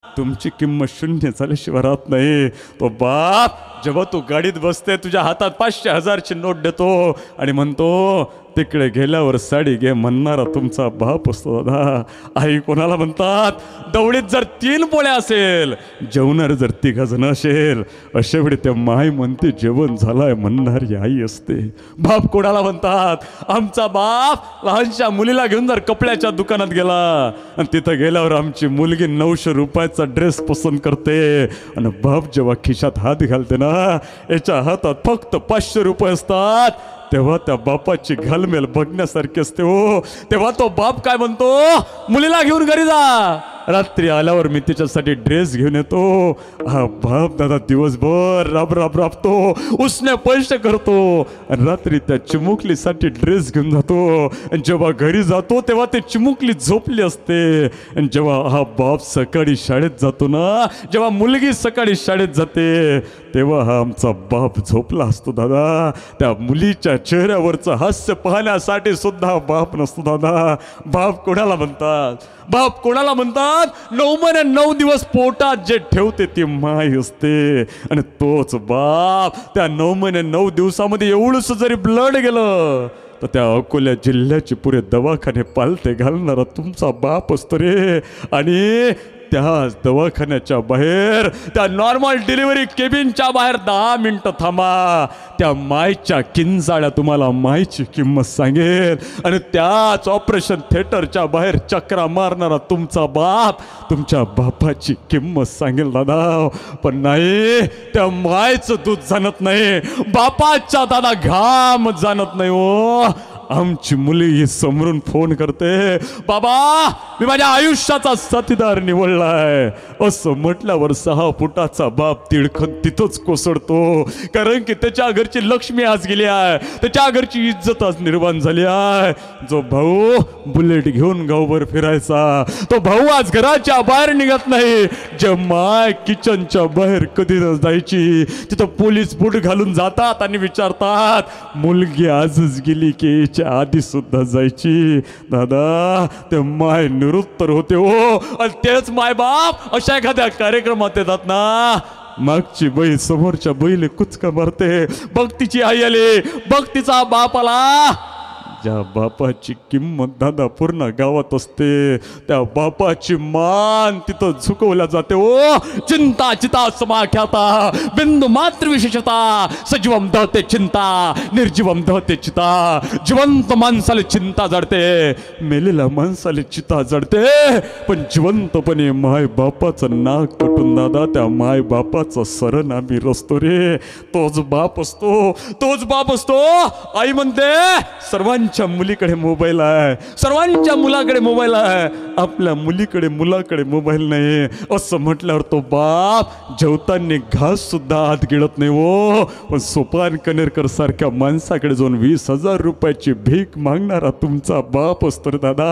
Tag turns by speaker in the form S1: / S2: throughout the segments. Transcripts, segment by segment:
S1: तुमची किंमत शून्य झाल्याशिवाय राहत नाही. तो बाप जेव्हा तू गाडीत बसते तुझ्या हातात 500 1000ची नोट देतो आणि म्हणतो तिकडे गेल्यावर साडी घे म्हणणारा तुमचा बाप असतो दादा. आई कोणाला म्हणतात? दवडीत जर 3 पोळ्या असेल, जेवणार जर 3 जण असेल, अशा वेळी त्या माय म्हणते जेवण झालंय म्हणणारी आई असते. बाप कोणाला म्हणतात? आमचा बाप लहानशा मुलीला घेऊन जर कपड्याच्या दुकानात गेला आणि तिथं गेल्यावर आमची मुलगी 900 रुपयाचा ड्रेस पसंत करते आणि बाप जेव्हा खिशात हात घालते ना, याच्या हातात फक्त 500 रुपये असतात, तेव्हा त्या बापाची घालमेल बघण्यासारखी असते हो. तेव्हा तो बाप काय म्हणतो? मुलीला घेऊन घरी जा, रात्री आल्यावर मी तिच्यासाठी ड्रेस घेऊन येतो. हा बाप दादा दिवसभर राबतो, उसने पैसे करतो आणि रात्री त्या चिमुकलीसाठी ड्रेस घेऊन जातो. आणि जेव्हा घरी जातो तेव्हा ते चिमुकली झोपली असते. आणि जेव्हा हा बाप सकाळी शाळेत जातो ना, जेव्हा मुलगी सकाळी शाळेत जाते, तेव्हा हा आमचा बाप झोपला असतो दादा. त्या मुलीच्या चेहऱ्यावरचं हास्य पाहण्यासाठी सुद्धा बाप नसतो दादा. बाप कोणाला म्हणतात? बाप कोणाला म्हणतात? 9 महिने 9 दिवस पोटात जे ठेवते ती माय असते. आणि तोच बाप त्या 9 महिने 9 दिवसामध्ये एवढंच जरी ब्लड गेलं तर त्या अकोल्या जिल्ह्याचे पुरे दवाखाने पालते घालणारा तुमचा बाप असतो रे. आणि त्या दवाखान्याच्या बाहेर, त्या नॉर्मल डिलिव्हरी केबिनच्या बाहेर 10 मिनिटं थांबा, त्या मायच्या किंजाळ्या तुम्हाला मायची किंमत सांगेल. आणि त्याच ऑपरेशन थिएटरच्या बाहेर चक्रा मारणारा तुमचा बाप तुमच्या बापाची किंमत सांगेल दादा. पण नाही, त्या मायचं दूध जाणत नाही, बापाच्या दादा घाम जाणत नाही हो. आमची मुली समोरून फोन करते, बाबा मी माझ्या आयुष्याचा साथीदार निवडलाय. असं म्हटल्यावर 6 फुटाचा बाप तिडखन तिथंच कोसळतो. कारण की त्याच्या घरची लक्ष्मी आज गेली आहे, त्याच्या घरची इज्जत आज निर्माण झाली आहे. जो भाऊ बुलेट घेऊन गावभर फिरायचा, तो भाऊ आज घराच्या बाहेर निघत नाही. जे माय किचनच्या बाहेर कधी न जायची, तिथं पोलीस बूट घालून जातात आणि विचारतात मुलगी आजच गेली की आधी सुद्धा जायची. दादा ते माय निरुत्तर होते हो. आणि तेच माय बाप अशा एखाद्या कार्यक्रमात येतात ना, मागची बाई समोरच्या बैले कुचका मारते, बघ तिची आई आली, बघ तिचा बाप आला. ज्या बापाची किंमत दादा पूर्ण गावात असते, त्या बापाची मान तिथं झुकवल्या जाते ओ. चिंता चिता समाख्याता बिंदू मात्र विशेषता, सजीवम दहते चिंता निर्जीवम दहते चिता. जिवंत माणसाला चिंता जडते, मेलेल्या माणसाला चिता जडते. पण जिवंतपणे माय बापाचं नाक पटून दादा त्या माय बापाचं सरण आम्ही रचतो रे. तोच बाप असतो, तोच बाप असतो. आई म्हणते सर्वांच्या मुलीकडे मोबाईल आहे, सर्वांच्या मुलाकडे मोबाईल आहे, आपल्या मुलीकडे मुलाकडे मोबाईल नाही. असं म्हटल्यावर तो बाप जेवताना घास सुद्धा आत गिळत नाही हो. पण सोपान कनेरकर सारख्या माणसाकडे जाऊन 20,000 रुपयाची भीक मागणारा तुमचा बाप असतो रे दादा.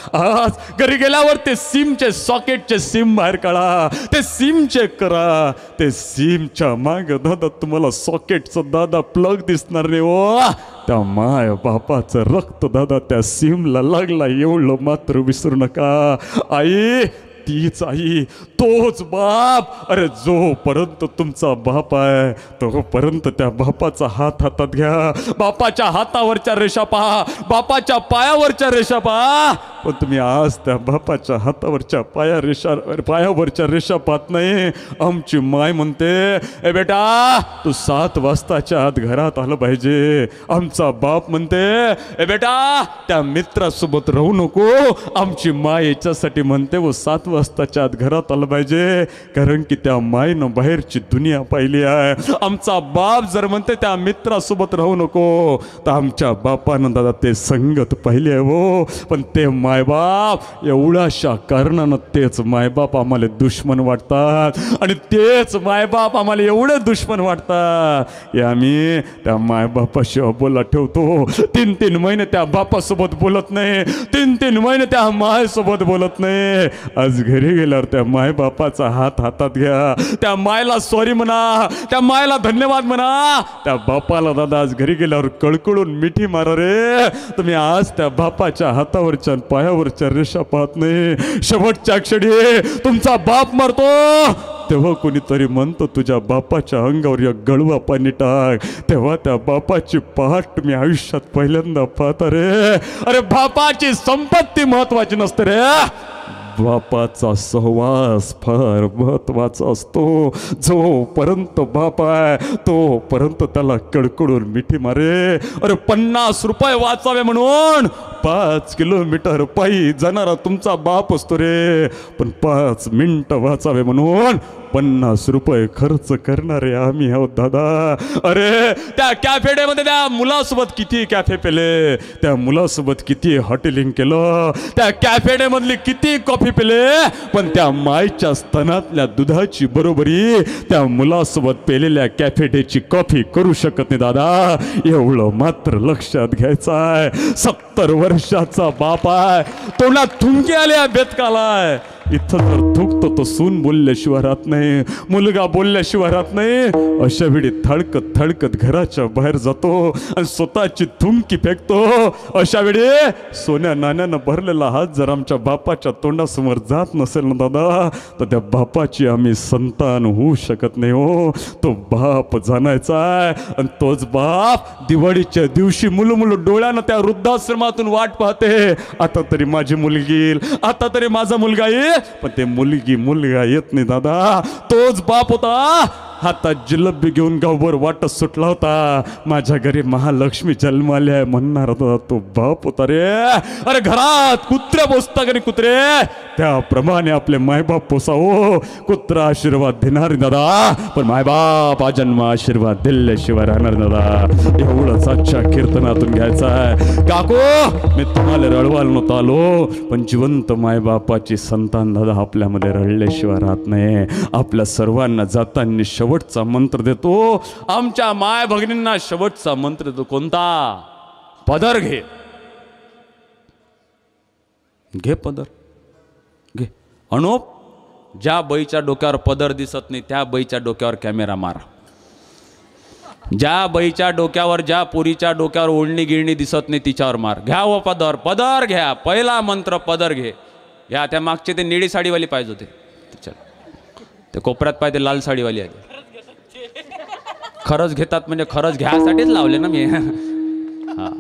S1: आज घरी गेल्यावर ते सिमचे सॉकेटचे सिम बाहेर काढा, ते सिम चेक करा. ते सिमच्या माग दादा तुम्हाला सॉकेटचं दादा प्लग दिसणार नाही हो. त्या माय बापाचं रक्त दादा त्या सिमला लागला एवढं मात्र विसरू नका. आई तीच आई, तोच बाप. अरे जोपर्यंत तुमचा बाप आहे तोपर्यंत त्या बापाचा हात हातात घ्या. बापाच्या हातावरच्या रेषा पहा, बापाच्या पायावरच्या रेषा पहा. पण तुम्ही आज त्या बापाच्या हातावरच्या पायावरच्या रेषा पाहत नाही. आमची माय म्हणते ए बेटा तू 7 वाजताच्या आत घरात आलं पाहिजे. आमचा बाप म्हणते ए बेटा त्या मित्रासोबत राहू नको. आमची माय याच्यासाठी म्हणते व 7 वाजताच्या आत घरात आलं पाहिजे, कारण की त्या मायनं बाहेरची दुनिया पाहिली आहे. आमचा बाप जर म्हणते त्या मित्रासोबत राहू नको, तर आमच्या बापानं दादा ते संगत पाहिली आहे हो. पण ते मायबाप एवढ्याशा कारणानं तेच मायबाप आम्हाला दुश्मन वाटतात. आणि तेच मायबाप आम्हाला एवढे दुश्मन वाटतात की आम्ही त्या मायबापाशी अबोला ठेवतो. 3-3 महिने त्या बापासोबत बोलत नाही, 3-3 महिने त्या मायसोबत बोलत नाही. आज घरी गेल्यावर त्या मायबापाचा हात हातात घ्या, त्या मायला सॉरी म्हणा, त्या मायला धन्यवाद म्हणा. त्या बापाला दादा आज घरी गेल्यावर कळकळून मिठी मारा रे. तुम्ही आज त्या बापाच्या हातावरच्या पायावरच्या रेषा पाहत नाही. शेवटच्या क्षणी तुमचा बाप मरतो तेव्हा कोणीतरी म्हणतो तुझ्या बापाच्या अंगावर एक गळवा पाणी टाक. तेव्हा त्या बापाची पहाट मी आयुष्यात पहिल्यांदा पाहता रे. अरे बापाची संपत्ती महत्वाची नसते रे, बापाचा सहवास फार महत्वाचा असतो. जोपर्यंत बाप आहे तोपर्यंत त्याला कडकडून मिठी मारे. अरे 50 रुपये वाचावे म्हणून 5 किलोमीटर पायी जाणारा तुमचा बाप असतो रे, पण 5 मिनिटं वाचावे म्हणून 50 रुपये खर्च करणारे आम्ही आहोत दादा. अरे त्या कॅफेडेमध्ये त्या मुलासोबत किती कॅफे पेले, त्या मुलासोबत किती हॉटेलिंग केलं, त्या कॅफेडेमधली किती कॉफी पेले, पण त्या मायच्या स्तनातल्या दुधाची बरोबरी त्या मुलासोबत पेलेल्या कॅफेडेची कॉफी करू शकत नाही दादा. एवढं मात्र लक्षात घ्यायचं आहे. 70 वर्षाचा बाप आहे, तोंडात थुंकी आल्या बेतकालाय. इथं जर थुकतो तो सून बोलल्याशिवाय राहत नाही, मुलगा बोलल्याशिवाय राहत नाही. अशा वेळी थडकत थडकत घराच्या बाहेर जातो आणि स्वतःची थुंकी फेकतो. अशा वेळी सोन्या नाण्यानं भरलेला हात जर आमच्या बापाच्या तोंडासमोर जात नसेल ना दादा, तर त्या बापाची आम्ही संतान होऊ शकत नाही हो. तो बाप जाणायचा आहे आणि तोच बाप दिवाळीच्या दिवशी मुलमुल डोळ्यानं त्या वृद्धाश्रमातून वाट पाहते. आता तरी माझी मुलगी येईल, आता तरी माझा मुलगा येईल, पण ते मुलगा येत नाही दादा. तोच बाप होता हातात जिलबी घेऊन गावभर वाटत सुटला होता. माझ्या घरी महालक्ष्मी जन्माल्या म्हणणार होता तो बाप होता रे. अरे घरात कुत्रे पोसता का कुत्रे, त्याप्रमाणे आपले मायबाप पोसावो. कुत्रा आशीर्वाद देणार दादा, पण मायबाप जन्म आशीर्वाद दिल्याशिवाय राहणार दादा. एवढंच आजच्या कीर्तनातून घ्यायचं आहे. काकू मी तुम्हाला रडवायला नव्हतं आलो, पण जिवंत मायबापाची संतान दादा आपल्यामध्ये रडल्याशिवाय राहत नाही. आपल्या सर्वांना जाताना शेवटचा मंत्र देतो, आमच्या माय भगिनींना शेवटचा मंत्र देतो. कोणता? पदर घे. घे पदर घे. अनुप, ज्या बाईच्या डोक्यावर पदर दिसत नाही त्या बाईच्या डोक्यावर कॅमेरा मारा. ज्या बाईच्या डोक्यावर, ज्या पोरीच्या डोक्यावर ओढणी गिळणी दिसत नाही तिच्यावर मार. घ्या व पदर, पदर घ्या. पहिला मंत्र पदर घे. या त्या मागचे ते निळी साडीवाली पाहिजे होते, ते कोपऱ्यात पाहिजे लाल साडीवाली आहे. खरंच घेतात म्हणजे खरंच घ्यासाठीच लावले ना मी. हा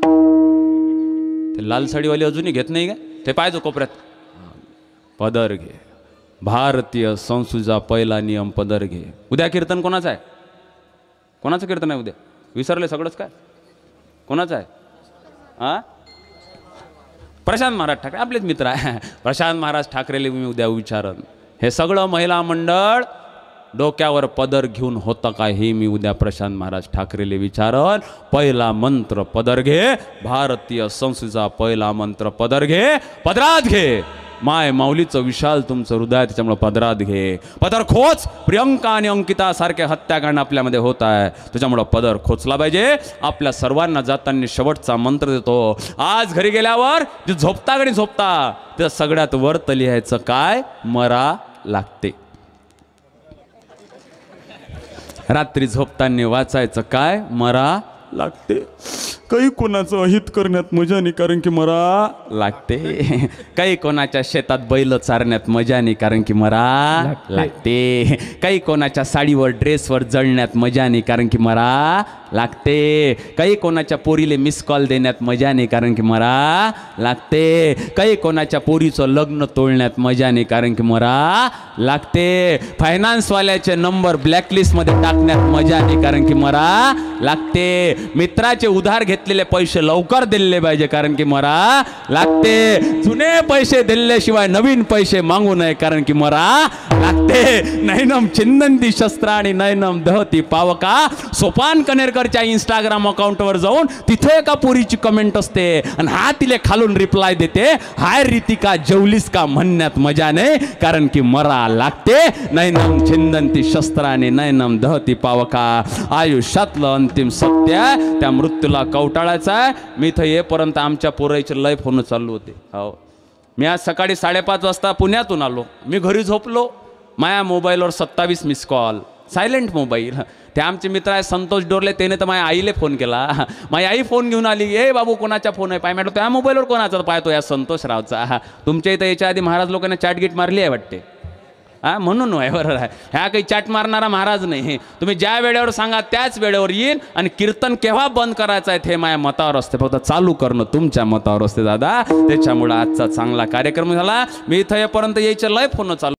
S1: ते लाल साडीवाली अजूनही घेत नाही का, ते पाहिजे कोपऱ्यात. पदर घे. भारतीय संस्कृतीचा पहिला नियम पदर घे. उद्या कीर्तन कोणाचं आहे? कोणाचं कीर्तन आहे उद्या? विसरले सगळंच काय? कोणाचं आहे? हा, प्रशांत महाराज ठाकरे आपलेच मित्र आहे. प्रशांत महाराज ठाकरेले मी उद्या विचारन, हे सगळं महिला मंडळ डोक्यावर पदर घेऊन होतं का हे मी उद्या प्रशांत महाराज ठाकरेले विचारन. पहिला मंत्र पदर घे. भारतीय संस्कृतीचा पहिला मंत्र पदर घे. पदरात घे. माय माऊलीचं विशाल तुमचं हृदय, त्याच्यामुळे पदरात घे. पदर खोच. प्रियंका आणि अंकिता सारखे हत्याकांड आपल्यामध्ये होत आहे, त्याच्यामुळं पदर खोचला पाहिजे. आपल्या सर्वांना जाताना शेवटचा मंत्र देतो. आज घरी गेल्यावर जे झोपता गणी झोपता त्या सगळ्यात वरत लिहायचं काय? मरा लागते. रात्री झोपताना वाचायचं काय? मरा लागते. काही कोणाचं अहित करण्यात मजा नाही कारण की मरा लागते. काही कोणाच्या शेतात बैल चारण्यात मजा नाही कारण की मरा लागते. काही कोणाच्या साडीवर ड्रेसवर जळण्यात मजा नाही कारण की मरा लागते. काही कोणाच्या पोरीले मिस कॉल देण्यात मजा नाही कारण की मरा लागते. काही कोणाच्या पोरीचं लग्न तोडण्यात मजा नाही कारण की मरा लागते. फायनान्सवाल्याचे नंबर ब्लॅकलिस्टमध्ये टाकण्यात मजा नाही कारण की मरा लागते. मित्राचे उधार घेतलेले पैसे लवकर दिले पाहिजे कारण की मरा लागते. जुने पैसे दिल्याशिवाय नवीन पैसे मागू नये कारण की मरा लागते. नैनम चिंदंती शस्त्र आणि नैनम दहती पावका. सोपान कनेरकरच्या इंस्टाग्राम अकाउंटवर जाऊन तिथे एका पोरीची कमेंट असते आणि हा तिले खालून रिप्लाय देते, हाय रितिका जेवलीस का म्हणण्यात मजा नाही कारण की मरा लागते. नैनम चिंदंती शस्त्र आणि नैनम दहती पावका. आयुष्यातलं अंतिम सत्य त्या मृत्यूला कवटाळायचं आहे. मी इथं येपर्यंत आमच्या पोराईचे लय फोन चालू होते. हो, मी आज सकाळी 5:30 वाजता पुण्यातून आलो. मी घरी झोपलो, माझ्या मोबाईलवर 27 मिस कॉल.
S2: Silent mobile. ते आमचे मित्र आहे संतोष डोरले, त्याने तर माझ्या आईले फोन केला. माझी आई फोन घेऊन आली, ए बाबू कोणाचा फोन आहे पाय. म्हटलं त्या मोबाईलवर कोणाचा पाहतो, या संतोष रावचा. तुमच्या इथं याच्या आधी महाराज लोकांना चॅटगीट मारली आहे वाटते. हां म्हणून आहे, बरोबर आहे. ह्या काही चॅट मारणारा महाराज नाही. तुम्ही ज्या वेळेवर सांगा त्याच वेळेवर येईन. आणि कीर्तन केव्हा बंद करायचं आहे हे माझ्या मतावर असते, फक्त चालू करणं तुमच्या मतावर असते दादा. त्याच्यामुळं आजचा चांगला कार्यक्रम झाला. मी इथं येपर्यंत यायचं लय फोन चालू.